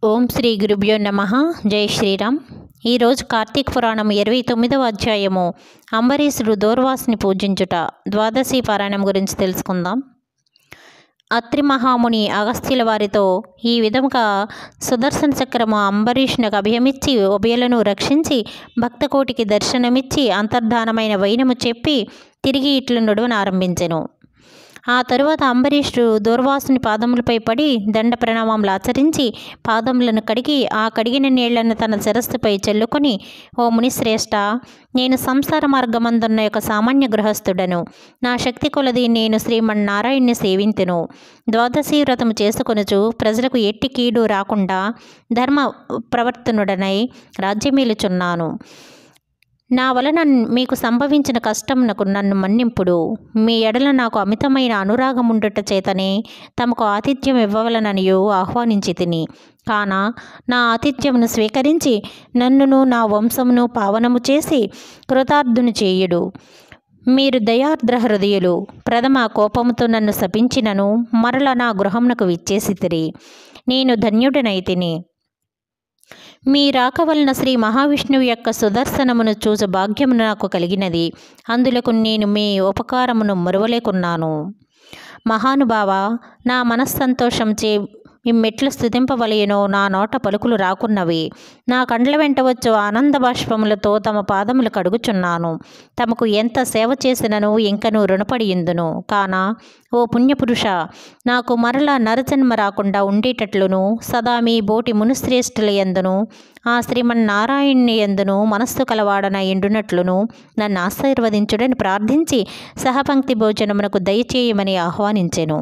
ఓం శ్రీ గురుభ్యో నమః. జై శ్రీరామ్. ఈరోజు కార్తీక పురాణం 29వ అధ్యాయము అంబరీషుడు దూర్వాసుని పూజించుట ద్వాదశి పారాయణం గురించి తెలుసుకుందాం. అత్రి మహాముని అగస్త్యుల వారితో ఈ విధముగా సుదర్శన చక్రము అంబరీషునికి అభయమిచ్చి ఉభయలను రక్షించి భక్తకోటికి దర్శనమిచ్చి అంతర్ధానమైన వైనము చెప్పి తిరిగి ఇట్లు నడువనారంభించెను. ఆ తరువాత అంబరీషుడు దూర్వాసుని పాదములపై పడి దండ ప్రణామములు ఆచరించి పాదములను కడిగి ఆ కడిగిన నీళ్లను తన శిరస్సుపై చల్లుకొని, ఓ మునిశ్రేష్ఠ, నేను సంసార మార్గమందున్న యొక్క సామాన్య గృహస్థుడను. నా శక్తి కొలది నేను శ్రీమన్నారాయణ్ణి సేవింతును. ద్వాదశి వ్రతము చేసుకొనుచు ప్రజలకు ఎట్టి కీడు రాకుండా ధర్మ ప్రవర్తనుడనై రాజ్యమేలుచున్నాను. నా వలన మీకు సంభవించిన కష్టమునకు నన్ను మన్నింపుడు. మీ ఎడల నాకు అమితమైన అనురాగముండుట చేతనే తమకు ఆతిథ్యం ఇవ్వవలననియు ఆహ్వానించి తిని. కాన నా ఆతిథ్యమును స్వీకరించి నన్నును నా వంశమును పావనము చేసి కృతార్థుని చేయుడు. మీరు దయార్ద్ర హృదయులు. ప్రథమ కోపముతో నన్ను శపించినను మరల నా గృహమునకు విచ్చేసితిరి. నేను ధన్యుడనైతిని. మీ రాక వలన శ్రీ మహావిష్ణువు యొక్క సుదర్శనమును చూస భాగ్యము నాకు కలిగినది. అందులకు నేను మీ ఉపకారమును మరువలేకున్నాను. మహానుభావ, నా మనస్సంతోషం చే ఇమ్మెట్లు స్తుతింపవలయనో నా నోట పలుకులు రాకున్నవి. నా కండ్ల వెంట వచ్చు ఆనంద బాష్పములతో తమ పాదములు కడుగుచున్నాను. తమకు ఎంత సేవ చేసినను ఇంకను రుణపడియుందును. కాన ఓ పుణ్యపురుష, నాకు మరలా నరజన్మ రాకుండా ఉండేటట్లును సదా మీ బోటి మునుశ్రేష్ఠుల యందును ఆ శ్రీమన్నారాయణుని యందును మనస్సు కలవాడన ఎండునట్లును నన్ను ఆశీర్వదించుడని ప్రార్థించి సహపంక్తి భోజనమునకు దయచేయమని ఆహ్వానించెను.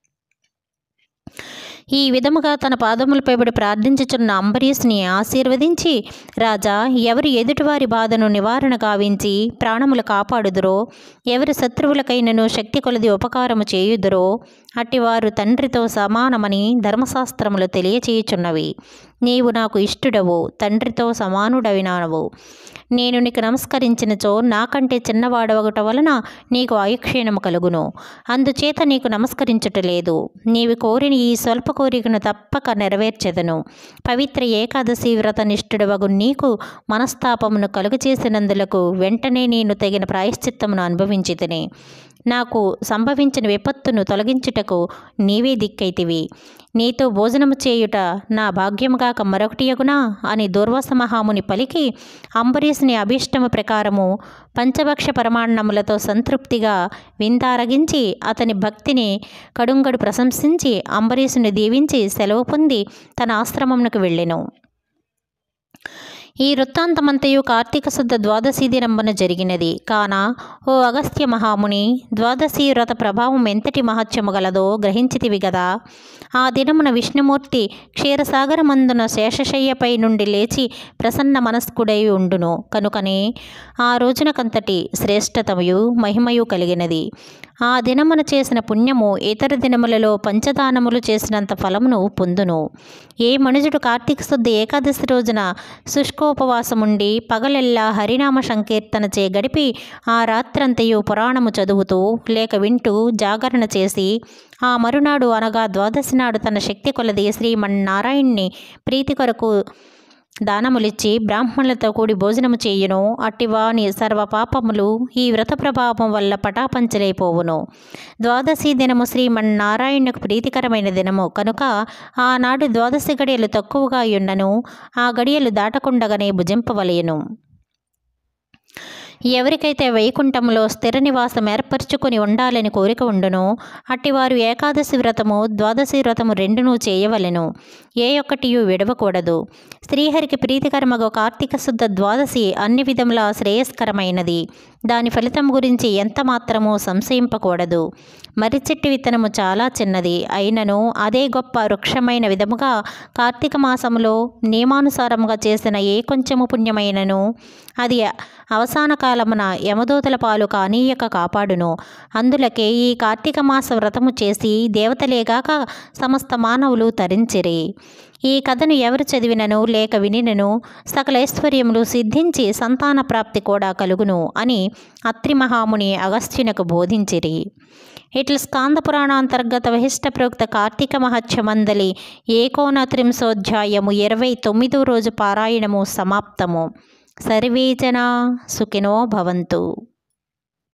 ఈ విధముగా తన పాదములపై పడి ప్రార్థించుచున్న అంబరీషుని ఆశీర్వదించి, రాజా, ఎవరు ఎదుటివారి బాధను నివారణ గావించి ప్రాణములు కాపాడుదురో, ఎవరి శత్రువులకైనను శక్తి కొలది ఉపకారము చేయుదురో అట్టివారు తండ్రితో సమానమని ధర్మశాస్త్రములు తెలియచేయుచున్నవి. నీవు నాకు ఇష్టుడవు, తండ్రితో సమానుడవినావు. నేను నీకు నమస్కరించినచో నాకంటే చిన్నవాడవగట వలన నీకు ఆయుక్షీణము కలుగును. అందుచేత నీకు నమస్కరించుటలేదు. నీవు కోరిన ఈ స్వల్ప కోరికను తప్పక నెరవేర్చెదను. పవిత్ర ఏకాదశి వ్రత నిష్ఠుడవగు నీకు మనస్తాపమును కలుగచేసినందులకు వెంటనే నేను తగిన ప్రాయశ్చిత్తమును అనుభవించితిని. నాకు సంభవించిన విపత్తును తొలగించుటకు నీవే దిక్కైతివి. నీతో భోజనము చేయుట నా భాగ్యముగాక మరొకటి యగునా అని దూర్వాస మహాముని పలికి అంబరీషుని అభీష్టము ప్రకారము పంచభక్ష పరమాన్నములతో సంతృప్తిగా విందారగించి అతని భక్తిని కడుంగడు ప్రశంసించి అంబరీషుని దీవించి సెలవు పొంది తన ఆశ్రమమునకు వెళ్ళెను. ఈ వృత్తాంతమంతయు కార్తీక శుద్ధ ద్వాదశి దినంబన జరిగినది. కాన ఓ అగస్త్య మహాముని, ద్వాదశి వ్రత ప్రభావం ఎంతటి మహత్యము గలదో గ్రహించితివి గదా. ఆ దినమున విష్ణుమూర్తి క్షీరసాగరమందున శేషశయ్యపై నుండి లేచి ప్రసన్న మనస్కుడై ఉండును. కనుకనే ఆ రోజునకంతటి శ్రేష్టతమయు మహిమయు కలిగినది. ఆ దినమున చేసిన పుణ్యము ఇతర దినములలో పంచదానములు చేసినంత ఫలమును పొందును. ఏ మనుజుడు కార్తీక శుద్ధ ఏకాదశి రోజున శుష్కోపవాసముండి పగలెల్లా హరినామ సంకీర్తనచే గడిపి ఆ రాత్రంతయు పురాణము చదువుతూ లేక వింటూ జాగరణ చేసి ఆ మరునాడు అనగా ద్వాదశి నాడు తన శక్తి కొలది శ్రీమన్నారాయణ్ణి ప్రీతి కొరకు దానములిచ్చి బ్రాహ్మణులతో కూడి భోజనము చేయును. అట్టివాని సర్వ పాపములు ఈ వ్రత ప్రభావం వల్ల పటాపంచలైపోవును. ద్వాదశి దినము శ్రీమన్నారాయణకు ప్రీతికరమైన దినము కనుక ఆనాడు ద్వాదశి గడియలు తక్కువగా ఉన్నను ఆ గడియలు దాటకుండగానే భుజింపవలయను. ఎవరికైతే వైకుంఠంలో స్థిర నివాసం ఏర్పరచుకొని ఉండాలని కోరిక ఉండునో అట్టివారు ఏకాదశి వ్రతము ద్వాదశి వ్రతము రెండునూ చేయవలెను. ఏ ఒక్కటియు విడవకూడదు. శ్రీహరికి ప్రీతికరమగు కార్తీక శుద్ధ ద్వాదశి అన్ని విధముల శ్రేయస్కరమైనది. దాని ఫలితం గురించి ఎంత మాత్రమూ సంశయింపకూడదు. మర్రి చెట్టు విత్తనము చాలా చిన్నది అయినను అదే గొప్ప వృక్షమైన విధముగా కార్తీక మాసములో నియమానుసారముగా చేసిన ఏ కొంచెము పుణ్యమైనను అది అవసాన కాలమున యమదూతల పాలు కానీయక కాపాడును. అందులకే ఈ కార్తీక మాస వ్రతము చేసి దేవతలేగాక సమస్త మానవులు తరించిరి. ఈ కథను ఎవరు చదివినను లేక వినినను సకల ఐశ్వర్యములు సిద్ధించి సంతాన ప్రాప్తి కూడా కలుగును అని అత్రి మహాముని అగస్త్యునకు బోధించిరి. ఇట్ల స్కాంద పురాణాంతర్గత వహిష్ట ప్రోక్త కార్తీక మహత్యమందలి 29వ రోజు పారాయణము సమాప్తము. సర్వే జనా సుఖినో భవంతు.